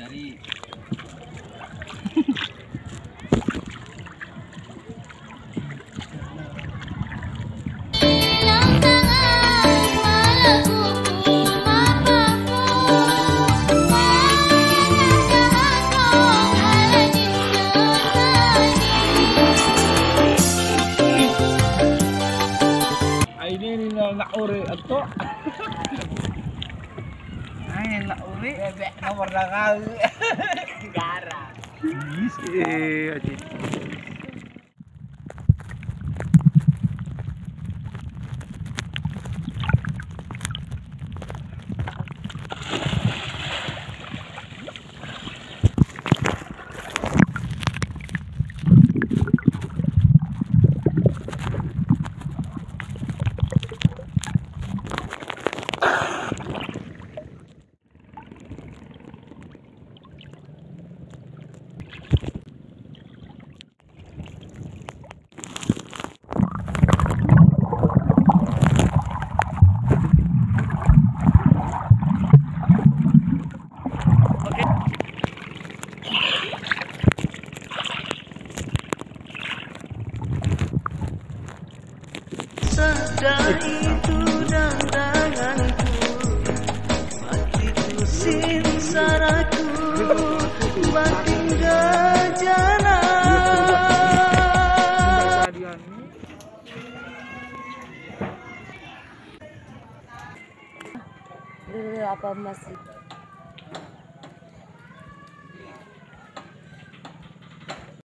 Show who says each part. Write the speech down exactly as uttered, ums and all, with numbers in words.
Speaker 1: dari ini nak uri atau ay nak uri bebek nomor nakal garang eh aji
Speaker 2: itu dan tanganku, hatiku sinsaraku, batin gajana.
Speaker 3: Dulu apa masih